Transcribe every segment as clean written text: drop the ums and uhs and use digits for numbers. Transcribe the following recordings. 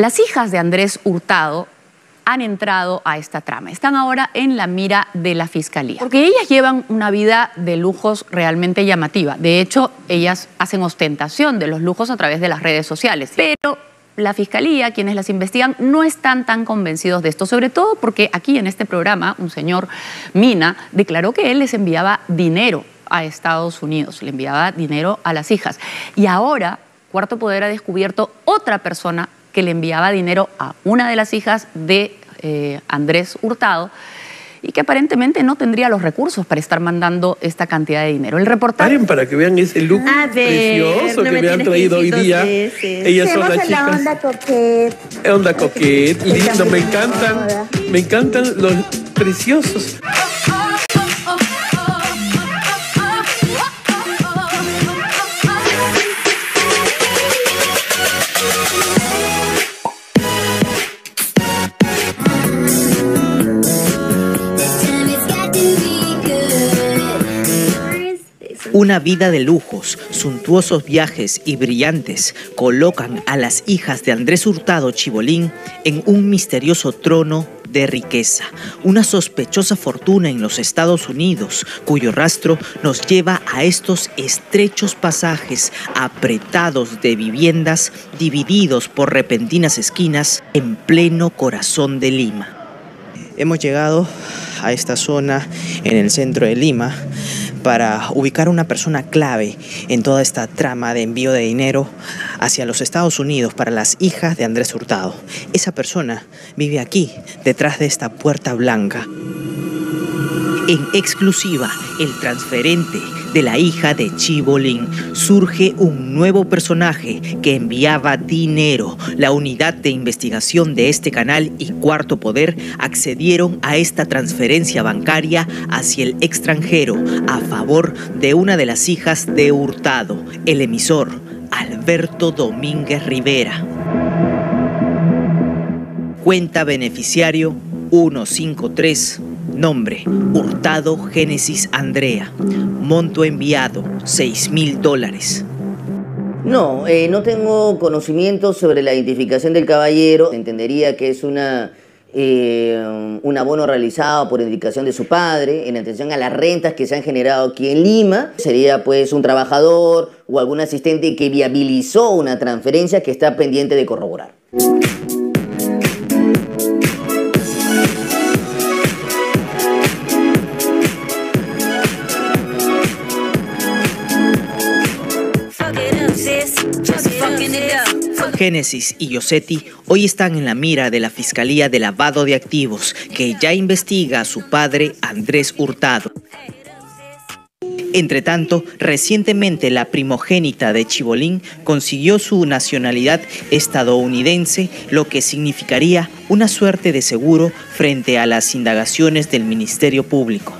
Las hijas de Andrés Hurtado han entrado a esta trama. Están ahora en la mira de la Fiscalía, porque ellas llevan una vida de lujos realmente llamativa. De hecho, ellas hacen ostentación de los lujos a través de las redes sociales. Pero la Fiscalía, quienes las investigan, no están tan convencidos de esto, sobre todo porque aquí en este programa un señor Mina declaró que él les enviaba dinero a Estados Unidos, le enviaba dinero a las hijas. Y ahora Cuarto Poder ha descubierto otra persona que le enviaba dinero a una de las hijas de Andrés Hurtado y que aparentemente no tendría los recursos para estar mandando esta cantidad de dinero. El reportaje... Paren para que vean ese look precioso que me han traído hoy día. Ellas son las chicas. La onda coquette. Onda coquette, lindo, me encantan los preciosos. Una vida de lujos, suntuosos viajes y brillantes colocan a las hijas de Andrés Hurtado Chibolín en un misterioso trono de riqueza, una sospechosa fortuna en los Estados Unidos, cuyo rastro nos lleva a estos estrechos pasajes apretados de viviendas divididos por repentinas esquinas en pleno corazón de Lima. Hemos llegado a esta zona en el centro de Lima para ubicar a una persona clave en toda esta trama de envío de dinero hacia los Estados Unidos para las hijas de Andrés Hurtado. Esa persona vive aquí, detrás de esta puerta blanca. En exclusiva, el transferente de la hija de Chibolín. Surge un nuevo personaje que enviaba dinero. La unidad de investigación de este canal y Cuarto Poder accedieron a esta transferencia bancaria hacia el extranjero a favor de una de las hijas de Hurtado, el emisor Alberto Domínguez Rivera. Cuenta beneficiario 153. Nombre: Hurtado Génesis Andrea. Monto enviado: $6.000. No, no tengo conocimiento sobre la identificación del caballero. Entendería que es un abono realizado por indicación de su padre en atención a las rentas que se han generado aquí en Lima. Sería pues un trabajador o algún asistente que viabilizó una transferencia que está pendiente de corroborar. Génesis y Yosetti hoy están en la mira de la Fiscalía de Lavado de Activos, que ya investiga a su padre Andrés Hurtado. Entre tanto, recientemente la primogénita de Chibolín consiguió su nacionalidad estadounidense, lo que significaría una suerte de seguro frente a las indagaciones del Ministerio Público.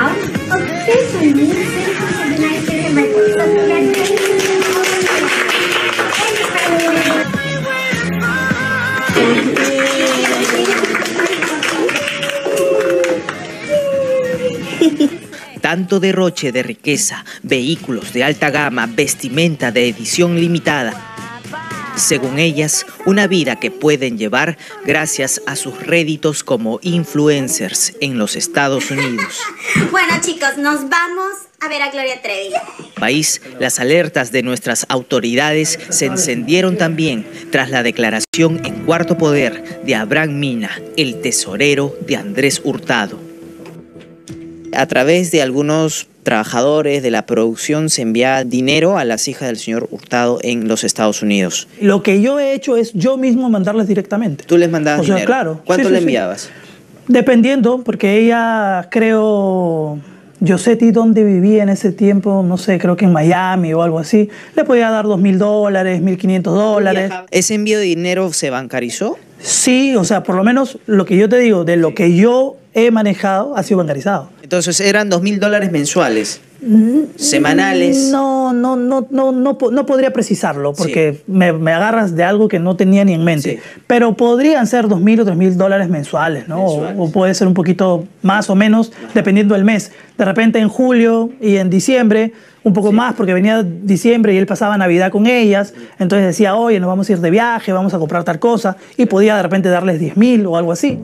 Tanto derroche de riqueza, vehículos de alta gama, vestimenta de edición limitada. Según ellas, una vida que pueden llevar gracias a sus réditos como influencers en los Estados Unidos. Bueno, chicos, nos vamos a ver a Gloria Trevi. País, las alertas de nuestras autoridades se encendieron también tras la declaración en Cuarto Poder de Abraham Mina, el tesorero de Andrés Hurtado. A través de algunos trabajadores de la producción se envía dinero a las hijas del señor Hurtado en los Estados Unidos. Lo que yo he hecho es yo mismo mandarles directamente. ¿Tú les mandabas dinero? Claro. ¿Cuánto le enviabas? Dependiendo, porque ella, creo, Yosetti, donde vivía en ese tiempo, no sé, creo que en Miami o algo así, le podía dar $2.000, $1.500. ¿Ese envío de dinero se bancarizó? Sí, o sea, por lo menos lo que yo te digo, de lo que yo he manejado, ha sido bancarizado. Entonces eran $2.000 mensuales. ¿Semanales? No podría precisarlo, porque sí, me agarras de algo que no tenía ni en mente. Sí. Pero podrían ser $2.000 o $3.000 mensuales, ¿no? O puede ser un poquito más o menos, dependiendo del mes. De repente en julio y en diciembre, un poco más, porque venía diciembre y él pasaba Navidad con ellas. Entonces decía, oye, nos vamos a ir de viaje, vamos a comprar tal cosa. Y podía de repente darles 10.000 o algo así.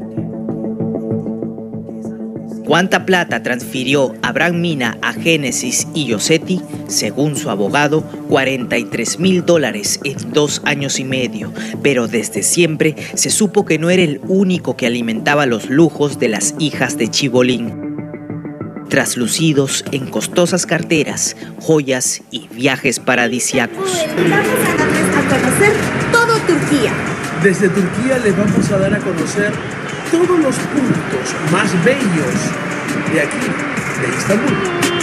¿Cuánta plata transfirió Abraham Mina a Génesis y Yosetti? Según su abogado, $43.000 en 2 años y medio. Pero desde siempre se supo que no era el único que alimentaba los lujos de las hijas de Chibolín. Traslucidos en costosas carteras, joyas y viajes paradisíacos. Vamos a darles a conocer todo Turquía. Desde Turquía les vamos a dar a conocer todos los puntos más bellos de aquí, de Estambul.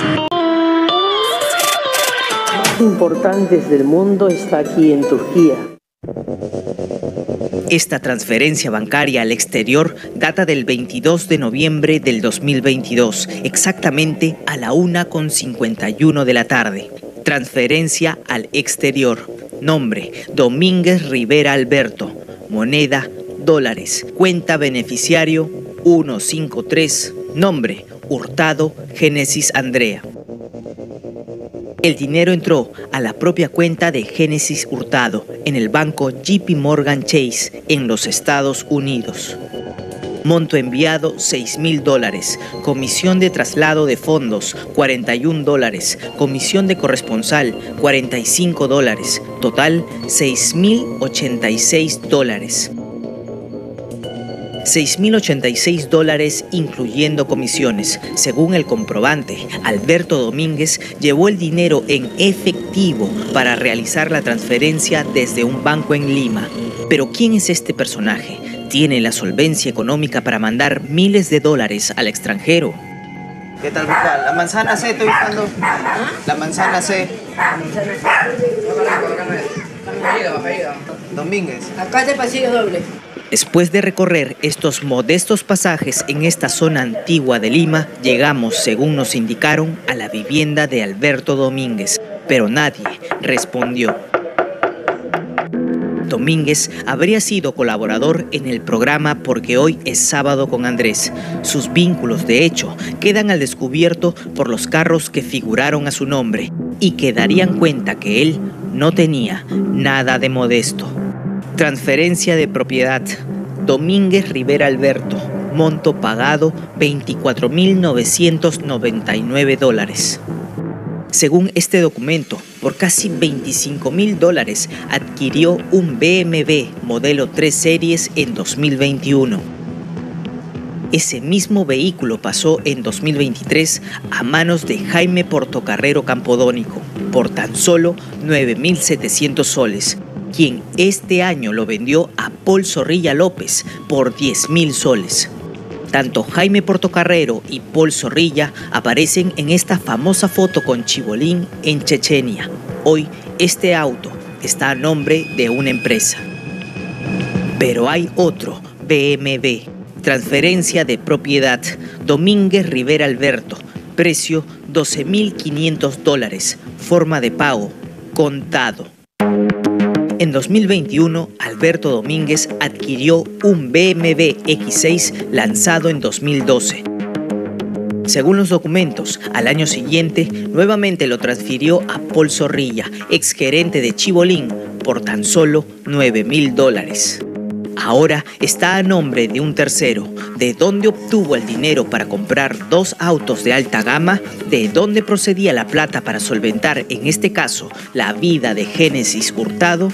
Importantes del mundo está aquí en Turquía. Esta transferencia bancaria al exterior data del 22 de noviembre del 2022, exactamente a la 1:51 de la tarde. Transferencia al exterior. Nombre: Domínguez Rivera Alberto. Moneda: dólares. Cuenta beneficiario 153. Nombre: Hurtado Génesis Andrea. El dinero entró a la propia cuenta de Génesis Hurtado en el banco JP Morgan Chase en los Estados Unidos. Monto enviado $6.000, comisión de traslado de fondos $41, comisión de corresponsal $45, total $6.086. $6.086 incluyendo comisiones. Según el comprobante, Alberto Domínguez llevó el dinero en efectivo para realizar la transferencia desde un banco en Lima. Pero ¿quién es este personaje? ¿Tiene la solvencia económica para mandar miles de dólares al extranjero? ¿Qué tal buscar? La manzana C estoy buscando. La manzana C. Domínguez. Acá de pasillo doble. Después de recorrer estos modestos pasajes en esta zona antigua de Lima, llegamos, según nos indicaron, a la vivienda de Alberto Domínguez, pero nadie respondió. Domínguez habría sido colaborador en el programa Porque Hoy es Sábado con Andrés. Sus vínculos, de hecho, quedan al descubierto por los carros que figuraron a su nombre y que darían cuenta que él no tenía nada de modesto. Transferencia de propiedad. Domínguez Rivera Alberto. Monto pagado $24.999. Según este documento, por casi $25.000 adquirió un BMW modelo 3 Series en 2021. Ese mismo vehículo pasó en 2023 a manos de Jaime Portocarrero Campodónico por tan solo 9.700 soles, quien este año lo vendió a Paul Zorrilla López por 10.000 soles. Tanto Jaime Portocarrero y Paul Zorrilla aparecen en esta famosa foto con Chibolín en Chechenia. Hoy este auto está a nombre de una empresa. Pero hay otro BMW. Transferencia de propiedad. Domínguez Rivera Alberto. Precio $12.500. Forma de pago: contado. En 2021, Alberto Domínguez adquirió un BMW X6 lanzado en 2012. Según los documentos, al año siguiente, nuevamente lo transfirió a Paul Zorrilla, exgerente de Chibolín, por tan solo $9.000. Ahora está a nombre de un tercero. ¿De dónde obtuvo el dinero para comprar 2 autos de alta gama? ¿De dónde procedía la plata para solventar, en este caso, la vida de Génesis Hurtado?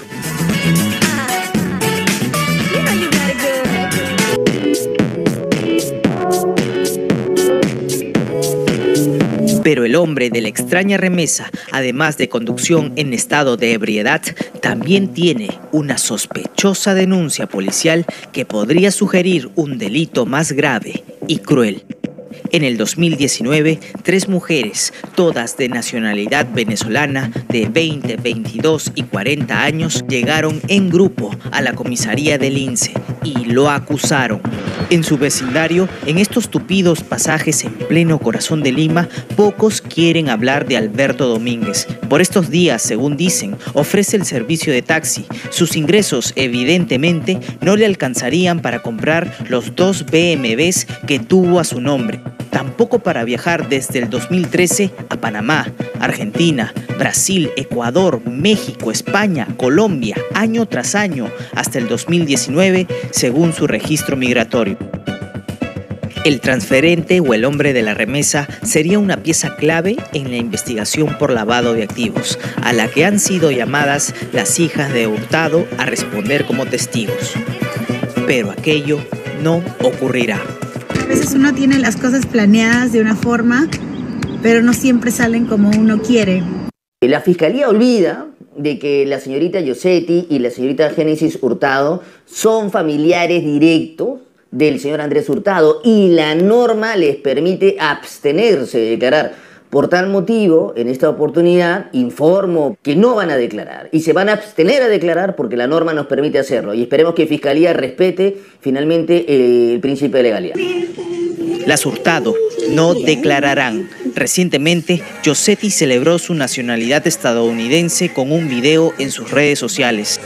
Pero el hombre de la extraña remesa, además de conducción en estado de ebriedad, también tiene una sospechosa denuncia policial que podría sugerir un delito más grave y cruel. En el 2019, 3 mujeres, todas de nacionalidad venezolana, de 20, 22 y 40 años, llegaron en grupo a la comisaría del INSE y lo acusaron. En su vecindario, en estos tupidos pasajes en pleno corazón de Lima, pocos quieren hablar de Alberto Domínguez. Por estos días, según dicen, ofrece el servicio de taxi. Sus ingresos, evidentemente, no le alcanzarían para comprar los 2 BMWs que tuvo a su nombre. Tampoco para viajar desde el 2013 a Panamá, Argentina, Brasil, Ecuador, México, España, Colombia, año tras año, hasta el 2019, según su registro migratorio. El transferente o el hombre de la remesa sería una pieza clave en la investigación por lavado de activos, a la que han sido llamadas las hijas de Hurtado a responder como testigos. Pero aquello no ocurrirá. A veces uno tiene las cosas planeadas de una forma, pero no siempre salen como uno quiere. La Fiscalía olvida de que la señorita Yosetti y la señorita Génesis Hurtado son familiares directos del señor Andrés Hurtado y la norma les permite abstenerse de declarar. Por tal motivo, en esta oportunidad, informo que no van a declarar y se van a abstener a declarar porque la norma nos permite hacerlo y esperemos que Fiscalía respete finalmente el principio de legalidad. Las Hurtado no declararán. Recientemente, Yosetti celebró su nacionalidad estadounidense con un video en sus redes sociales.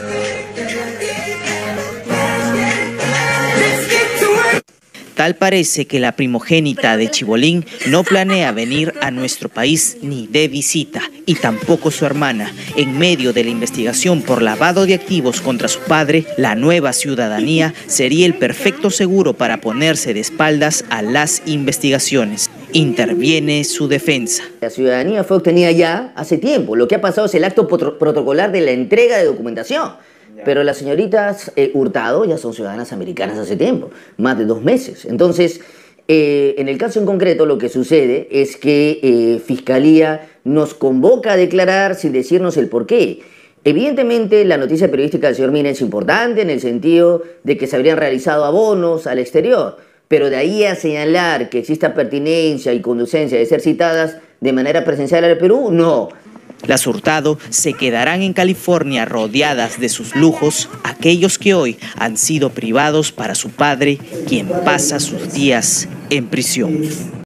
Tal parece que la primogénita de Chibolín no planea venir a nuestro país ni de visita, y tampoco su hermana. En medio de la investigación por lavado de activos contra su padre, la nueva ciudadanía sería el perfecto seguro para ponerse de espaldas a las investigaciones. Interviene su defensa. La ciudadanía fue obtenida ya hace tiempo. Lo que ha pasado es el acto protocolar de la entrega de documentación. Pero las señoritas Hurtado ya son ciudadanas americanas hace tiempo, más de 2 meses. Entonces, en el caso en concreto, lo que sucede es que Fiscalía nos convoca a declarar sin decirnos el porqué. Evidentemente, la noticia periodística del señor Mina es importante en el sentido de que se habrían realizado abonos al exterior. Pero de ahí a señalar que exista pertinencia y conducencia de ser citadas de manera presencial al Perú, no. Las Hurtado se quedarán en California rodeadas de sus lujos, aquellos que hoy han sido privados para su padre, quien pasa sus días en prisión.